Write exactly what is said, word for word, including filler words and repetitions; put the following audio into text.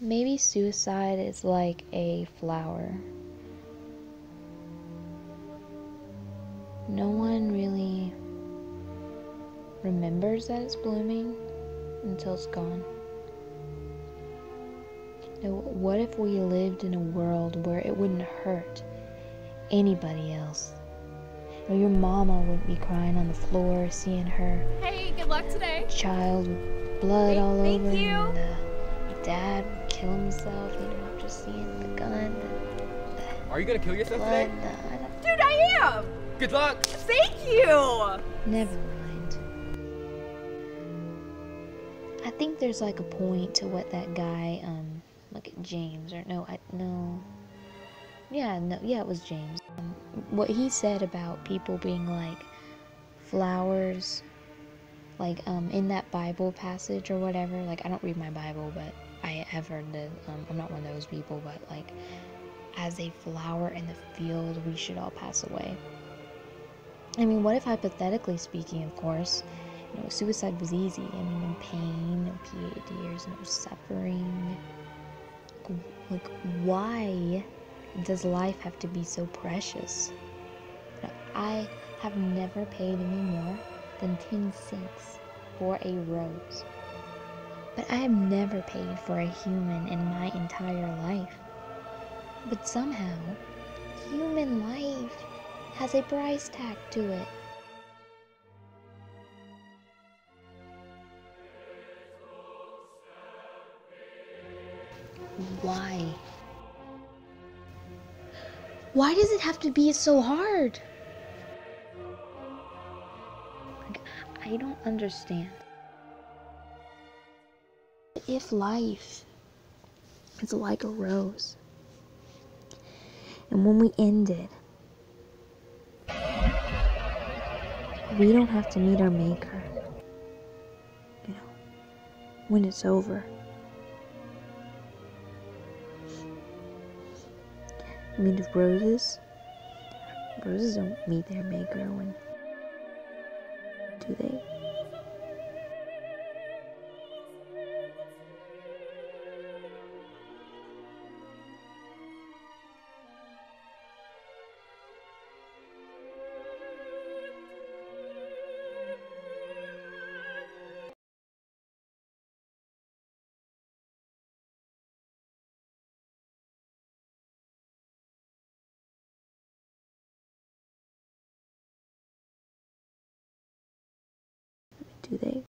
Maybe suicide is like a flower. No one really remembers that it's blooming until it's gone. You know, what if we lived in a world where it wouldn't hurt anybody else? You know, your mama wouldn't be crying on the floor seeing her Hey, good luck today. child with blood Thank- all thank over, you. and uh, dad would kill himself, you know, just seeing the gun. Are you gonna kill yourself Blood, today? uh, I don't, Dude, I am. Good luck! Thank you. never mind. I think there's like a point to what that guy, um, look at James, or no, I, no, yeah, no, yeah, it was James. Um, what he said about people being like flowers, like, um, in that Bible passage or whatever, like, I don't read my Bible, but I have heard that, um, I'm not one of those people, but like, as a flower in the field, we should all pass away. I mean, what if, hypothetically speaking, of course, you know, suicide was easy? I mean, no pain, no tears, no suffering. Like, why does life have to be so precious? You know, I have never paid any more than ten cents for a rose. But I have never paid for a human in my entire life. But somehow, human life has a price tag to it. Why? Why does it have to be so hard? Like, I don't understand. If life is like a rose, and when we end it, we don't have to meet our maker, you know, when it's over. I mean, if roses, roses don't meet their maker when, do they? Do they?